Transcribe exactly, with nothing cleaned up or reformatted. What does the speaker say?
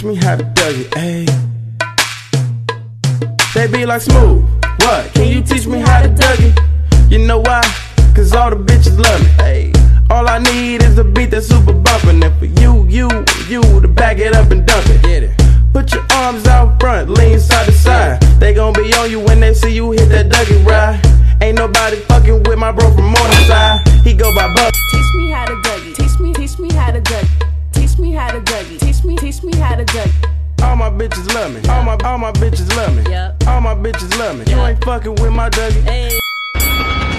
me how to Dougie, ayy. They be like, Smooth, what? Can you teach me how to Dougie? You know why? Cause all the bitches love me, ayy. All I need is a beat that's super bumpin'. And for you, you, you to back it up and dump it. Get it. Put your arms out front, lean side to side. They gon' be on you when they see you hit that Dougie ride. Ain't nobody fucking with my bro from Morningside. He go by Buck. Teach me how to Dougie. Teach me, teach me how to Dougie. Teach me how to Dougie. Teach me, teach me how to Dougie. All my bitches love me. All my, all my bitches love me. Yep. All my bitches love me. Yep. You ain't fucking with my Dougie. Hey.